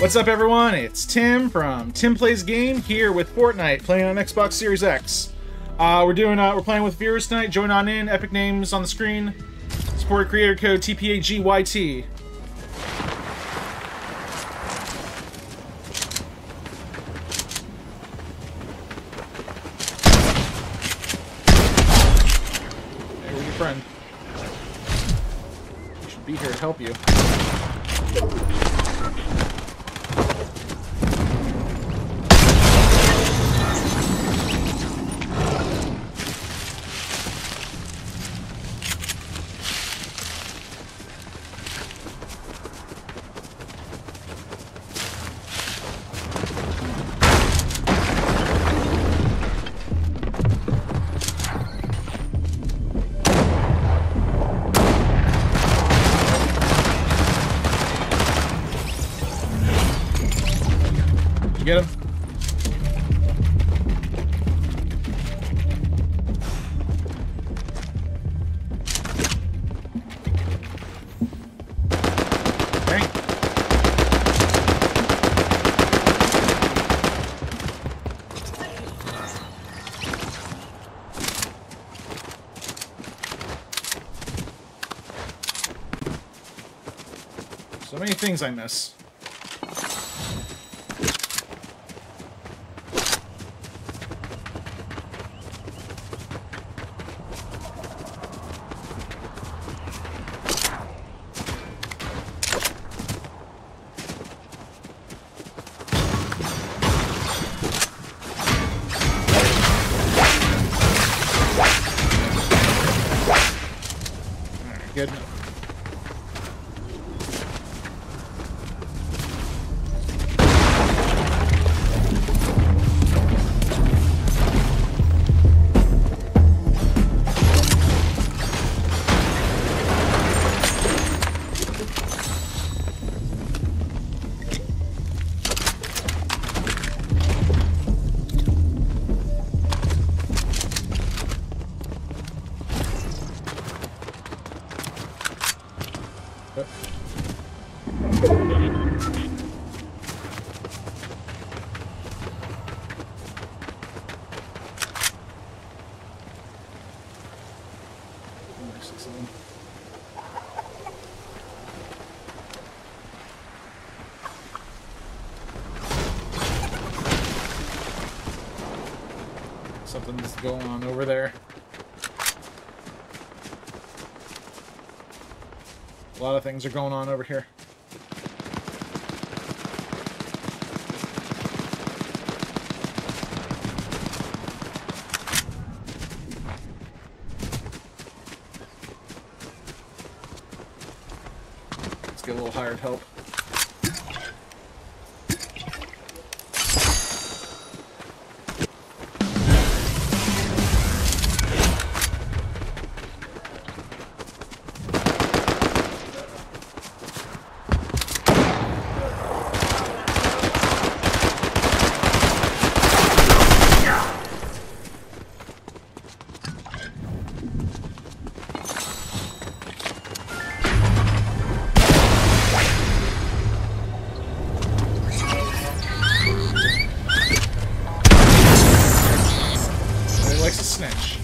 What's up, everyone? It's Tim from TimPlaysAGame here with Fortnite, playing on Xbox Series X. We're playing with viewers tonight. Join on in. Epic names on the screen. Support creator code TPAGYT. Hey, where's your friend? He should be here to help you. Get him. Dang. So many things I miss. Good. Something's going on over there. A lot of things are going on over here. Let's get a little hired help. Likes to snitch.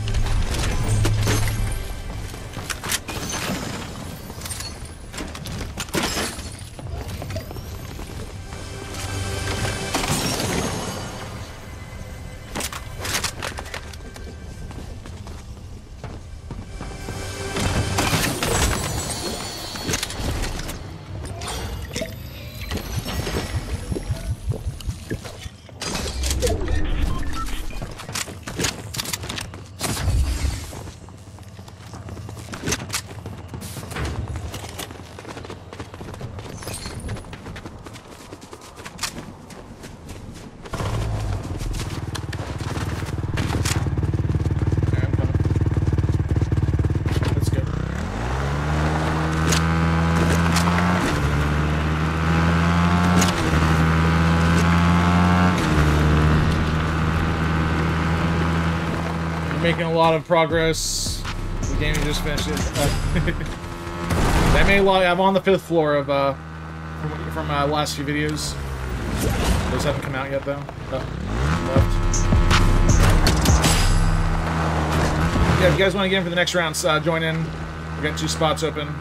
Making a lot of progress. The game just finished it. I made a lot. I'm on the 5th floor of from last few videos. Those haven't come out yet, though. Left. Yeah, if you guys want to get in for the next round, join in. We got 2 spots open.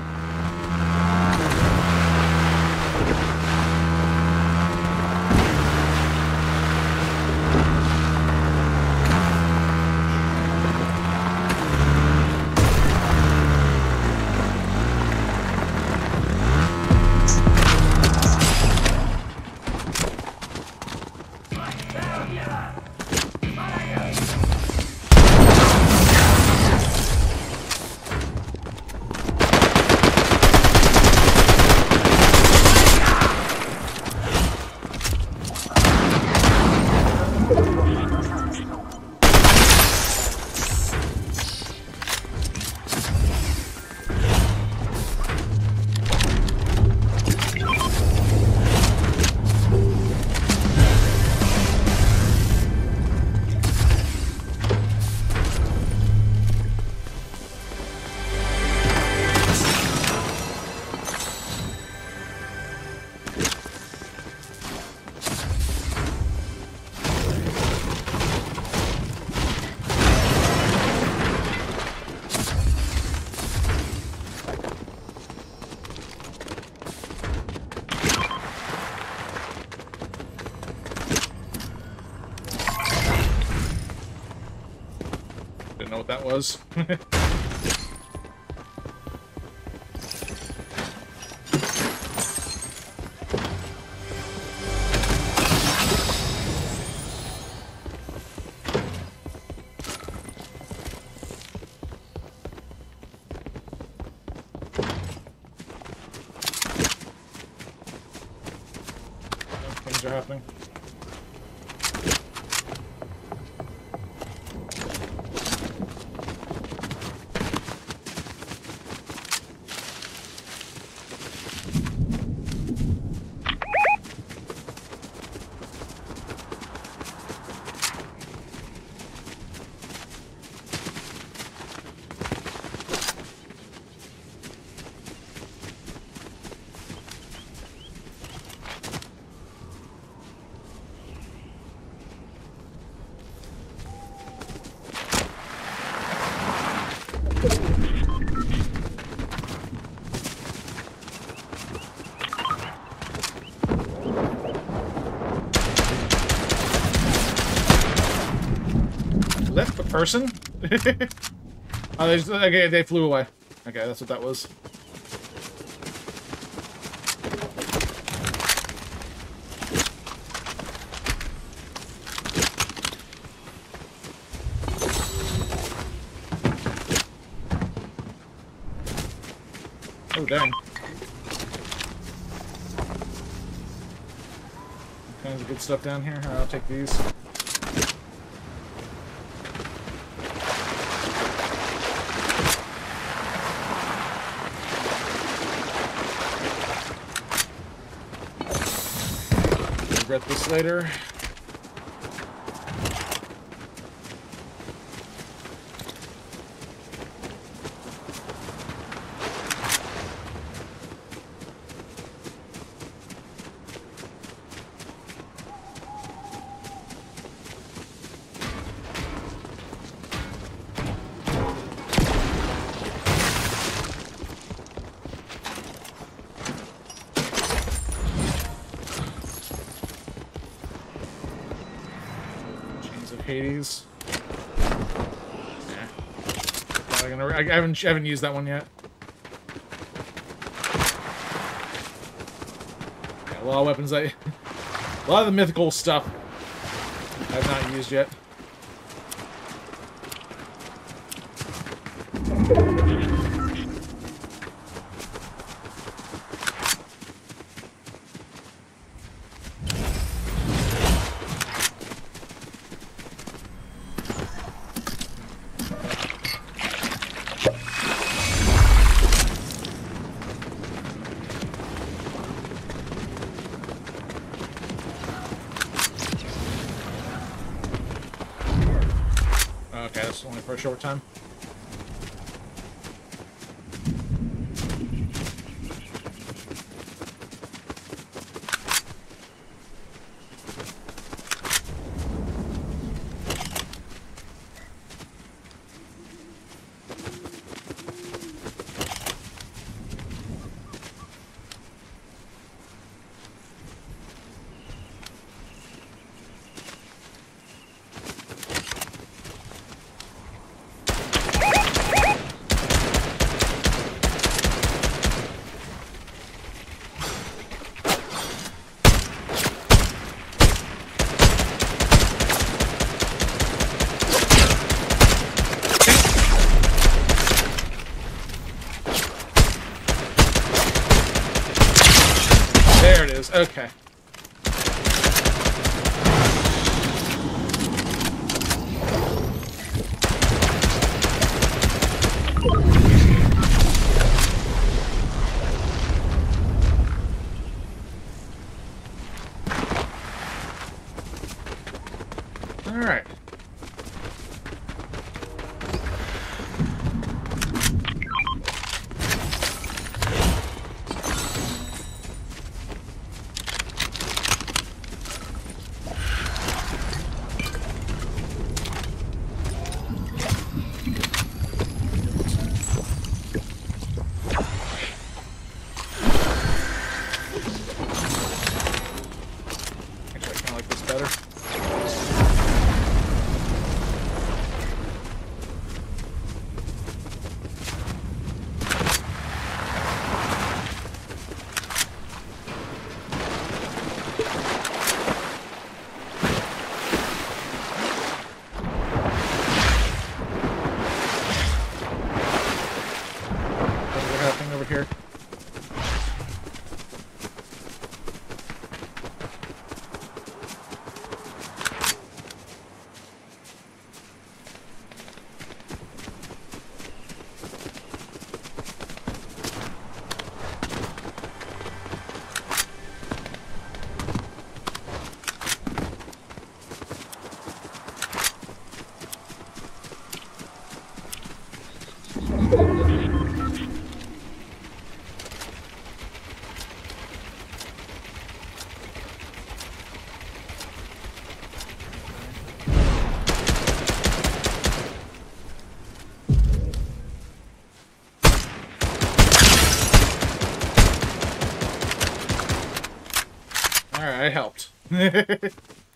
Know what that was. Things are happening. Was that the person? Oh, okay, they flew away. Okay, that's what that was. Oh, dang. All kinds of good stuff down here. I'll take these. Regret this later. Hades. Nah. I haven't used that one yet. Yeah, a lot of weapons a lot of the mythical stuff I have not used yet. Okay, that's only for a short time. Okay. All right. Here. Alright, I helped. The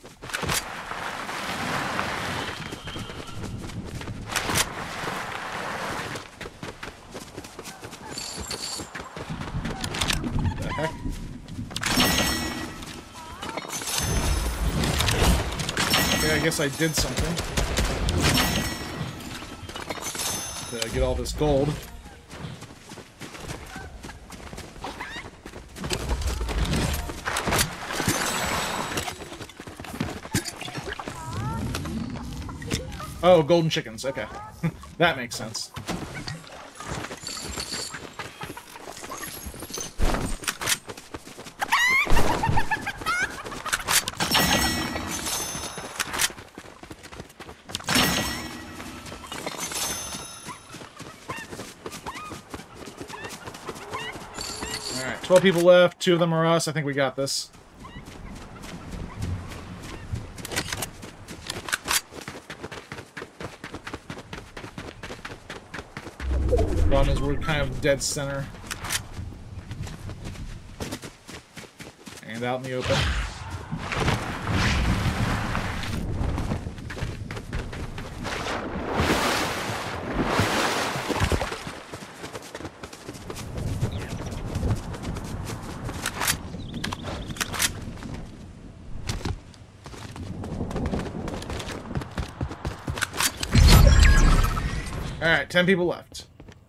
heck? Okay, I guess I did something to get all this gold. Oh, golden chickens. Okay. That makes sense. Alright, 12 people left. 2 of them are us. I think we got this. Problem is we're kind of dead center. And out in the open. Alright, 10 people left.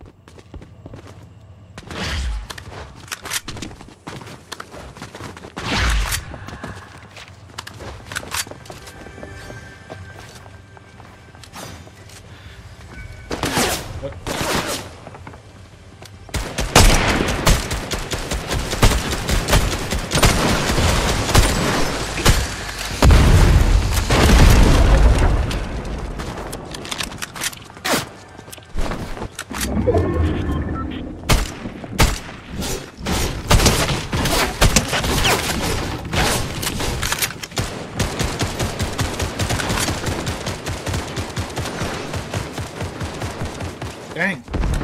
Dang.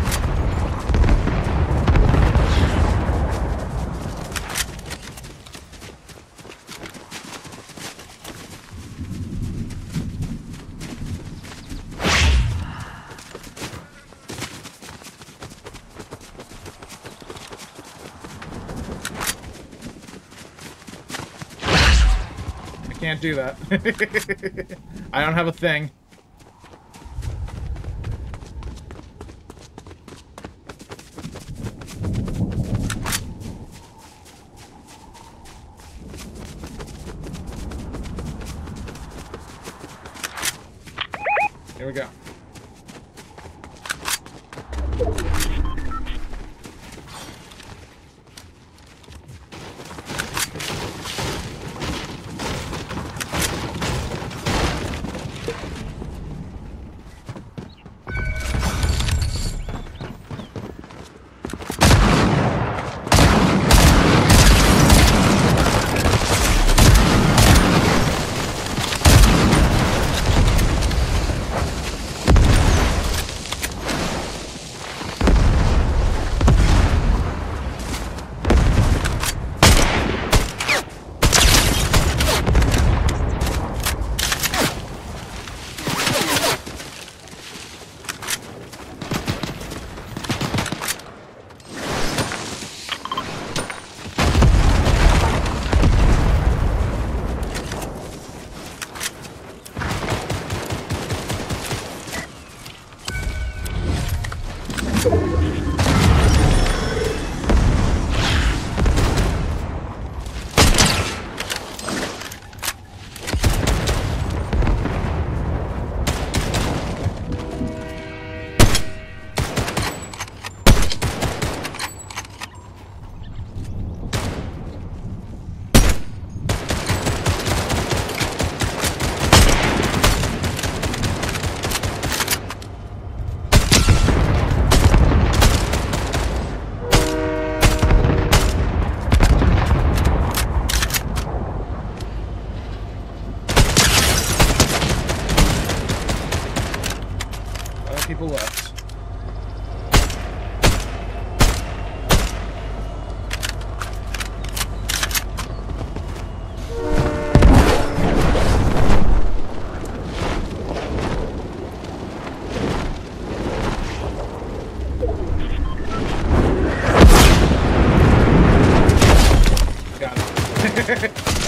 I can't do that. I don't have a thing. Here we go. People left. Got it.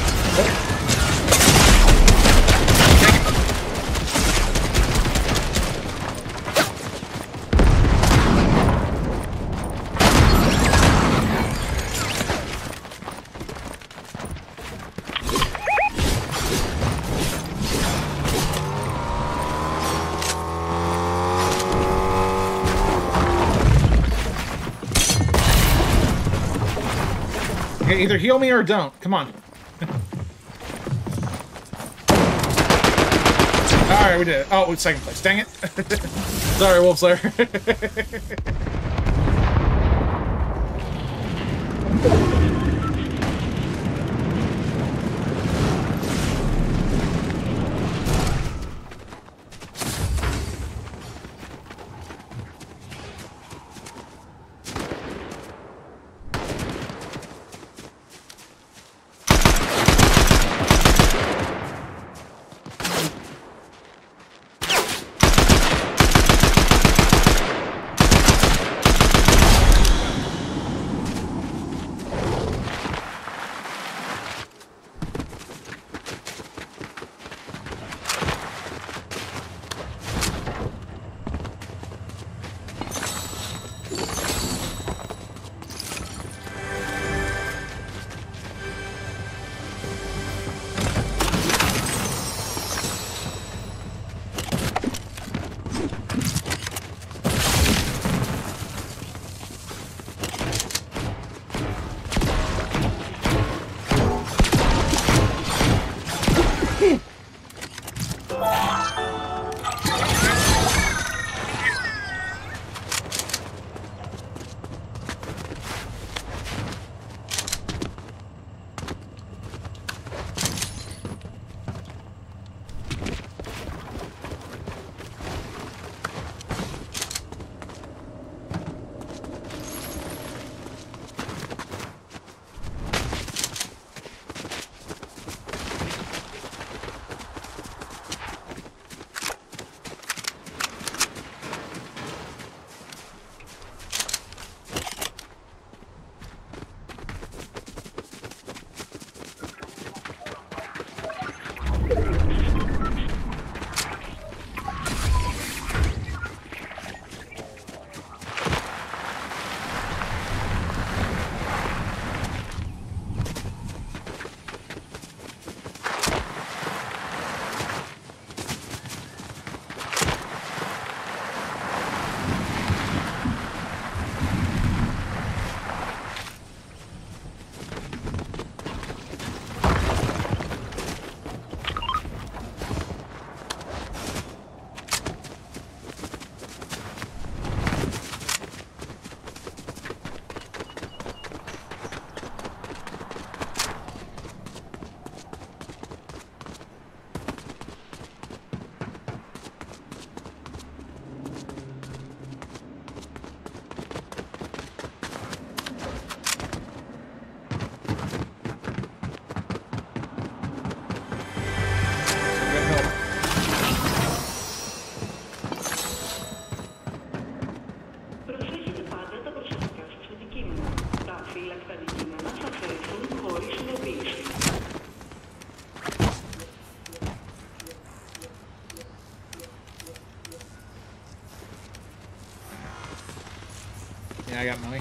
Okay, either heal me or don't. Come on. Alright, we did it. Oh, second place. Dang it. Sorry, WolfSlayer. Yeah, I got money.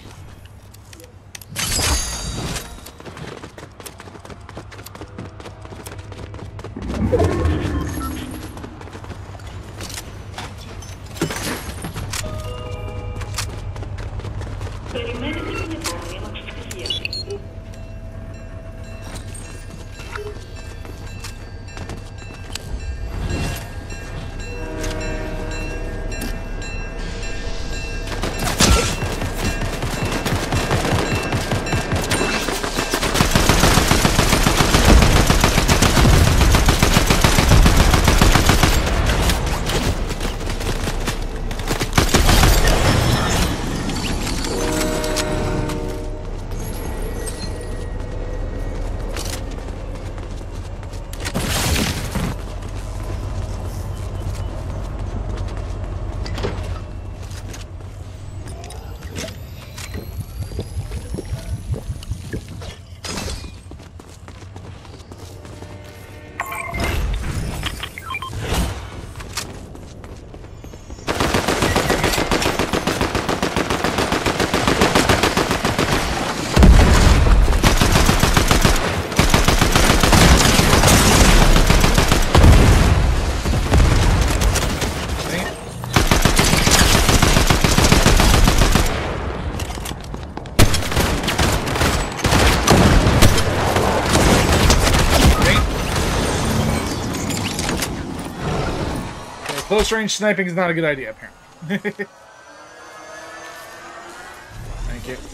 Close range sniping is not a good idea, apparently. Thank you.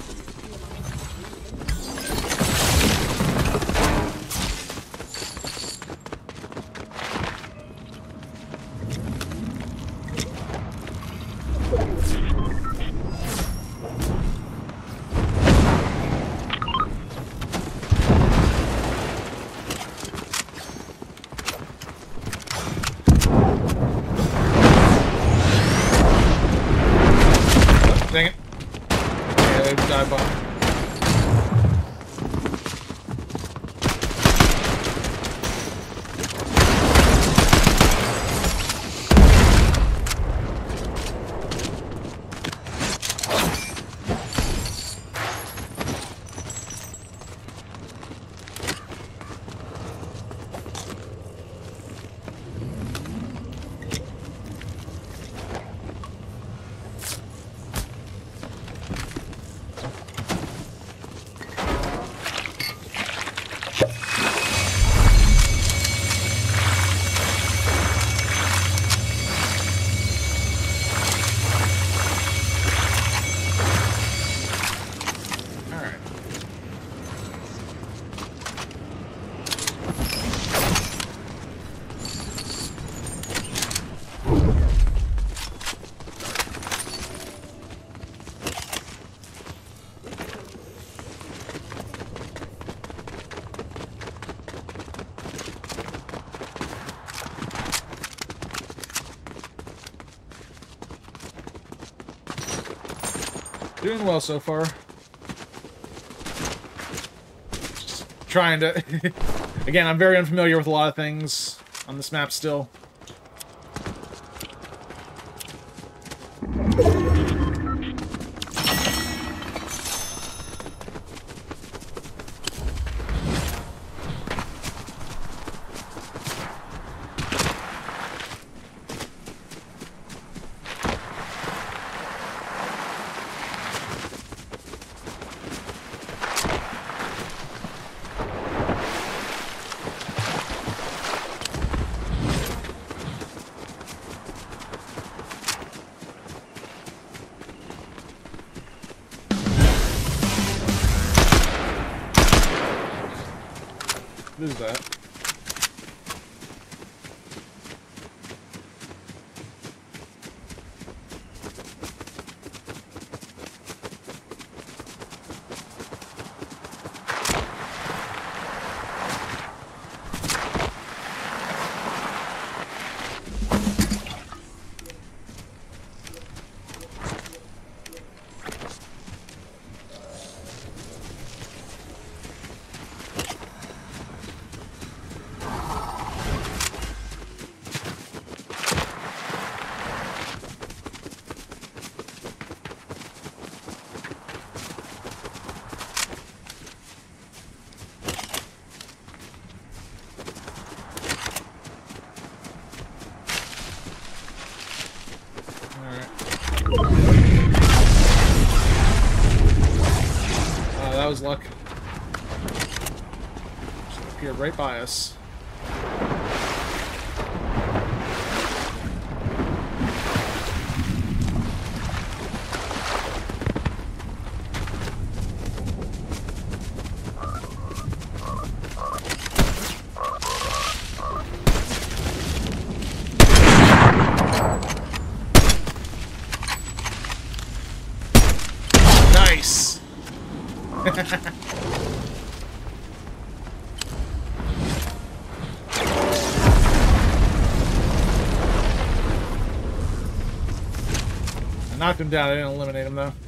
Dang it. Yeah, they dive bomb. Doing well so far. Just trying to... Again, I'm very unfamiliar with a lot of things on this map still. What is that? was luck. Just appeared right by us. Nice! I knocked him down, I didn't eliminate him though.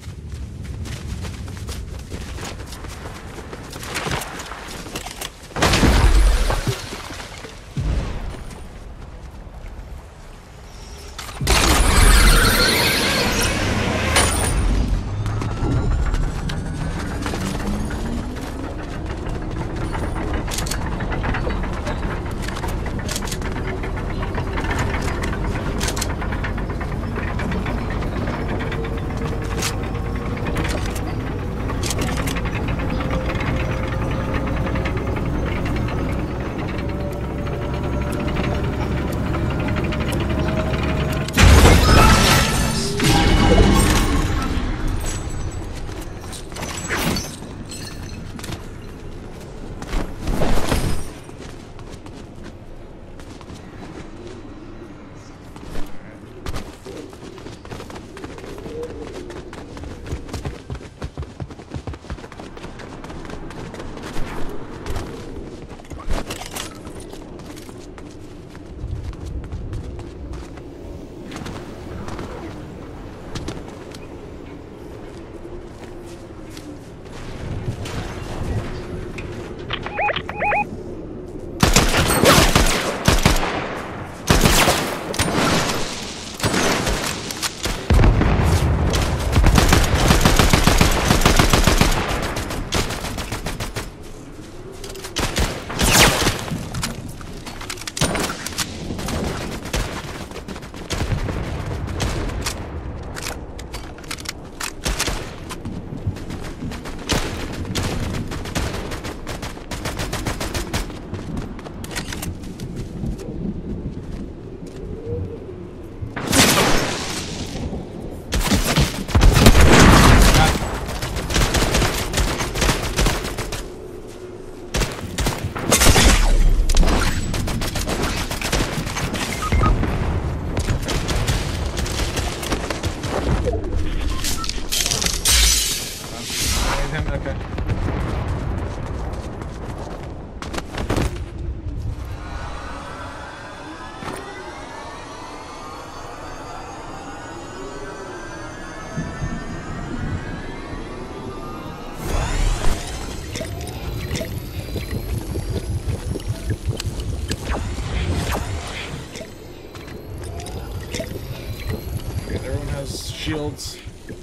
Shields.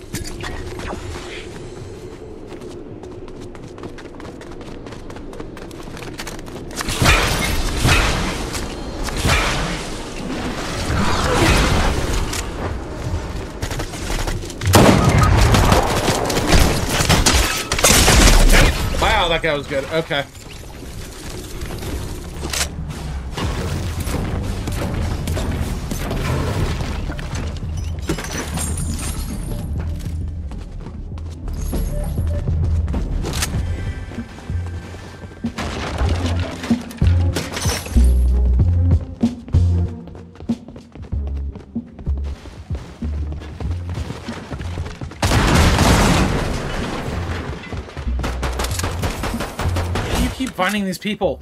Wow, that guy was good. Okay. Finding these people.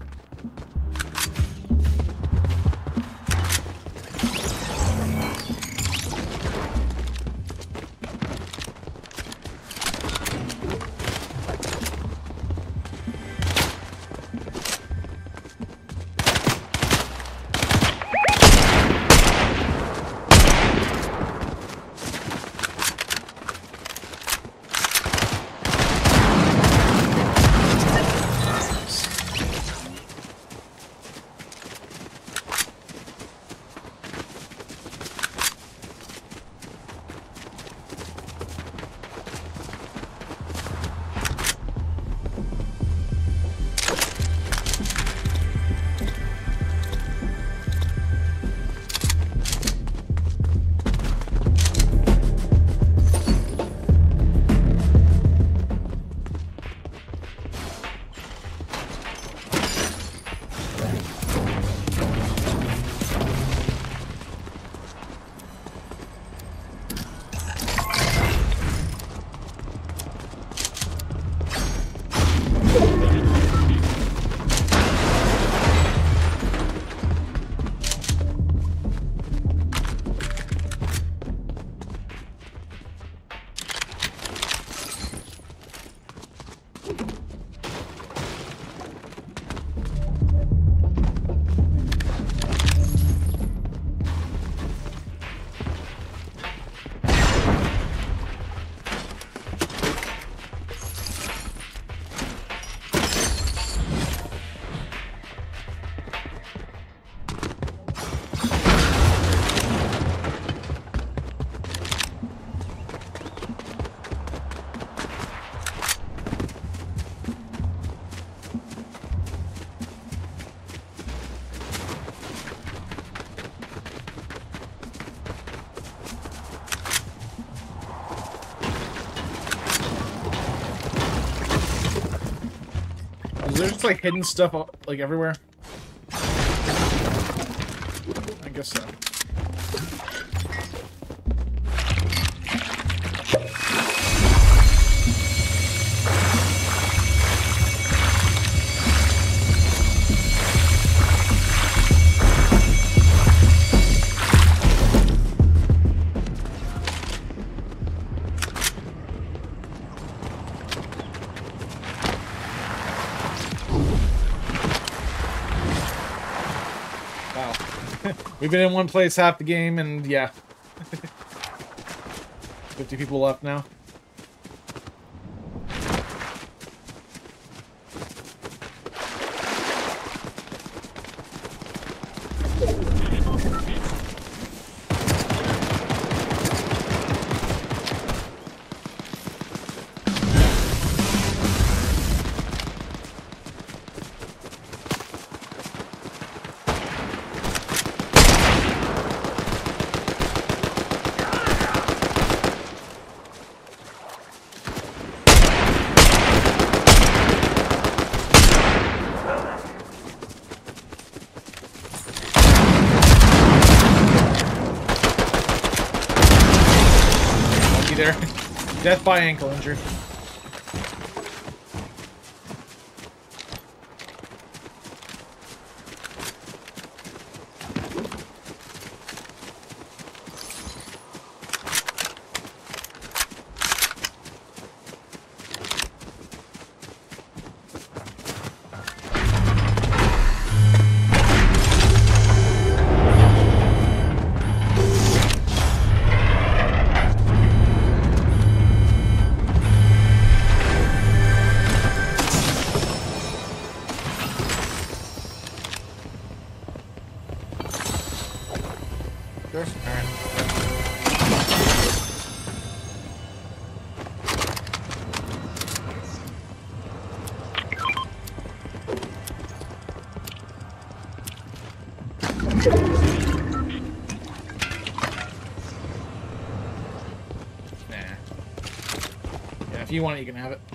there just like hidden stuff like everywhere? I guess so. We've been in one place half the game, and yeah. 50 people left now. There. Death by ankle injury. If you want it, you can have it.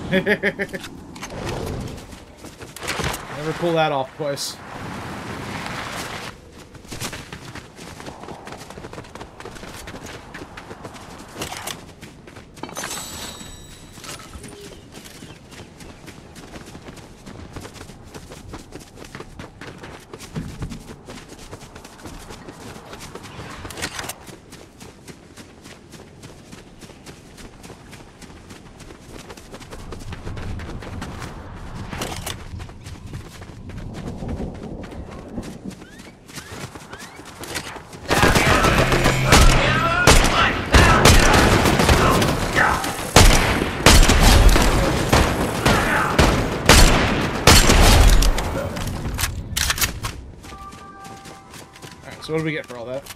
Never pull that off twice. So what do we get for all that?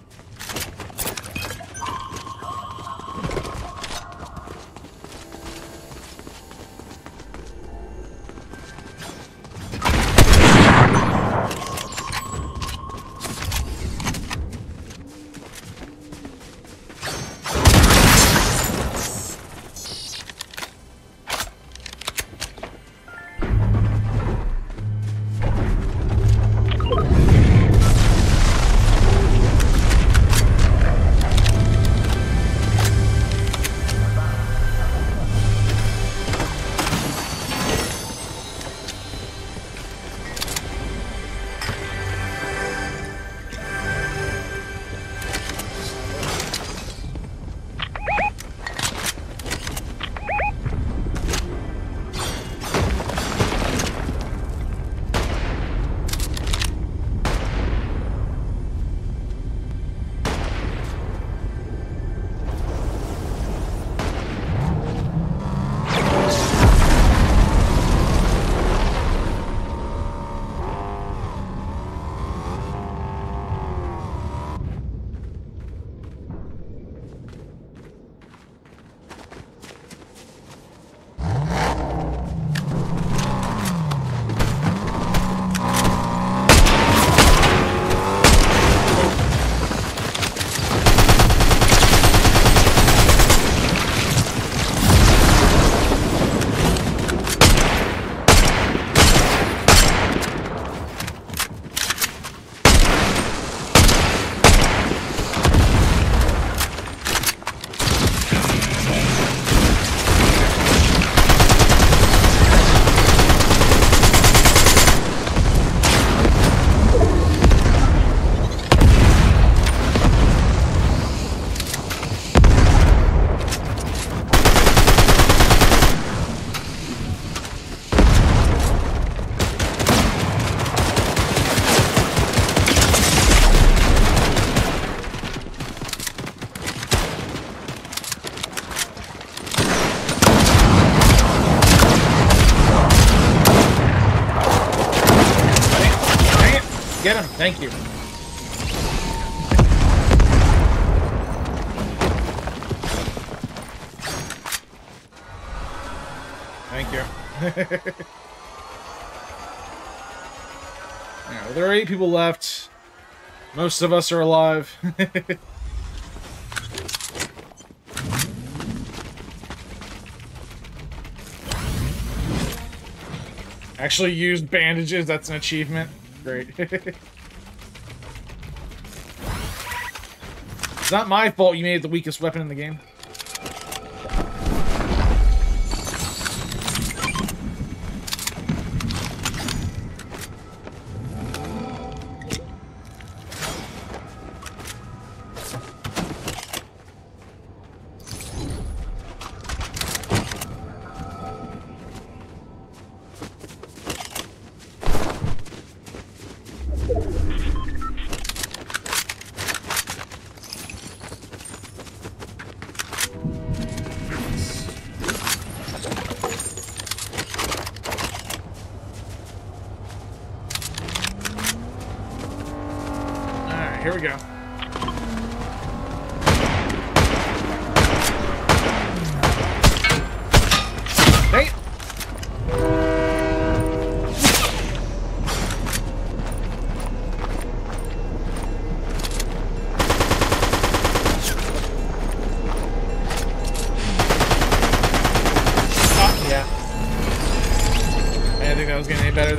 Get him! Thank you. Thank you. Yeah, there are 8 people left. Most of us are alive. Actually used bandages, that's an achievement. Great. It's not my fault you made it the weakest weapon in the game. Here we go. Hey! Oh, yeah.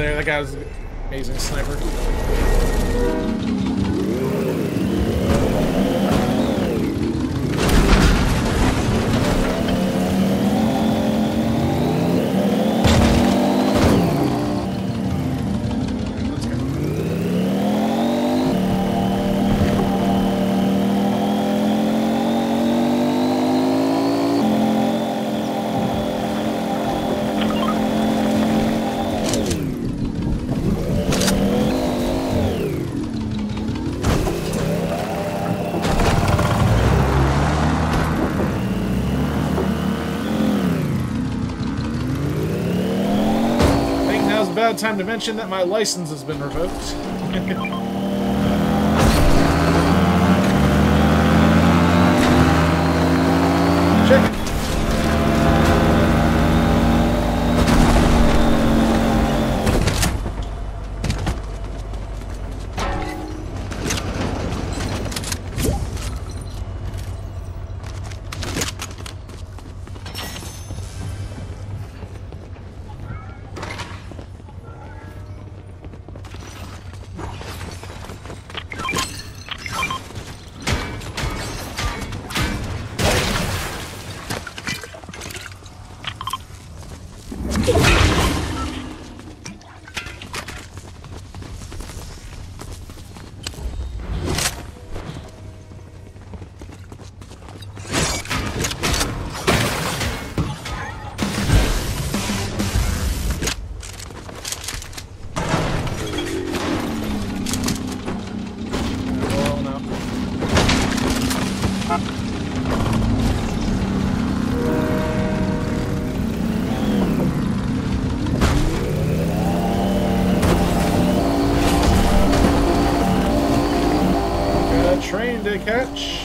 there. That guy was an amazing sniper. Bad time to mention that my license has been revoked. Check it. Train to catch.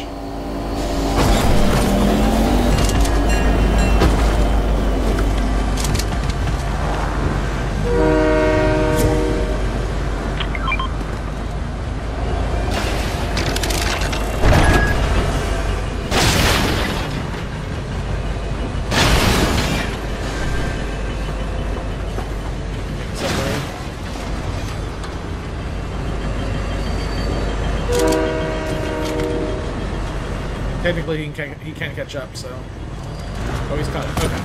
Technically, he can catch up, so... Oh, he's coming. Okay.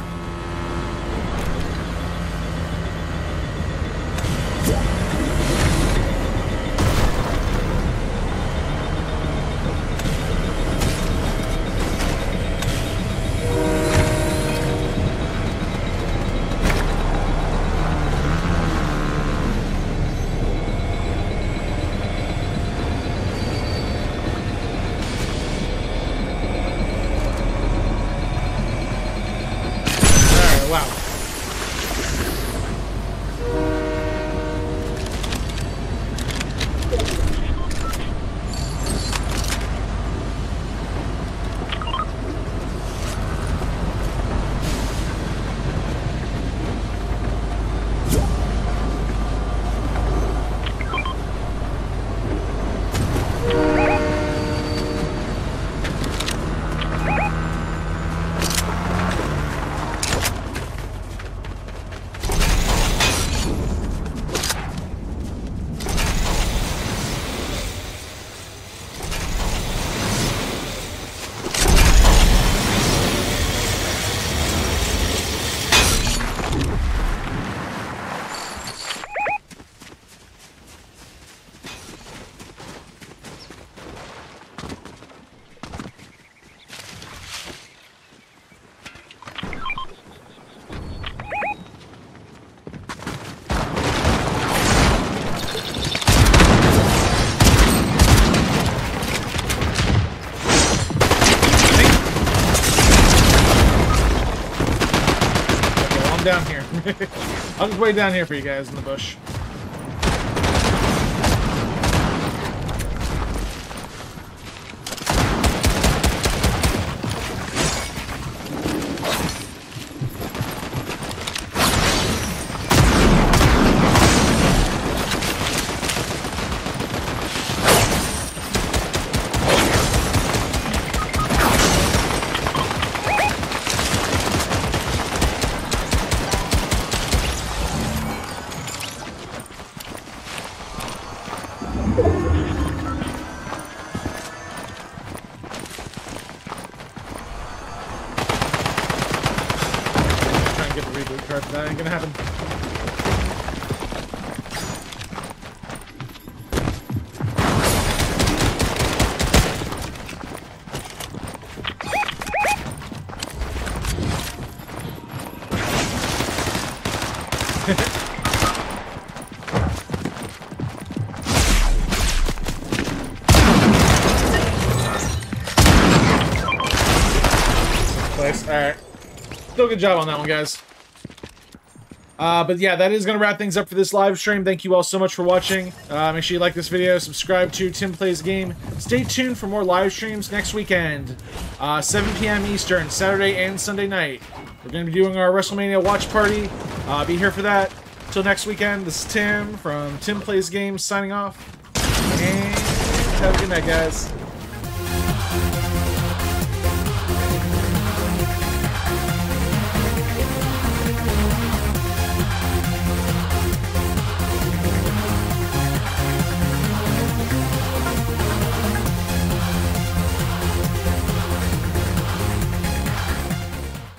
Down here. I'll just wait down here for you guys in the bush. gonna happen. Alright. Still good job on that one, guys. But yeah, that is going to wrap things up for this live stream. Thank you all so much for watching. Make sure you like this video, subscribe to Tim Plays Game. Stay tuned for more live streams next weekend. 7 p.m. Eastern, Saturday and Sunday night. We're going to be doing our WrestleMania watch party. Be here for that. Till next weekend, this is Tim from Tim Plays Game signing off. And have a good night, guys.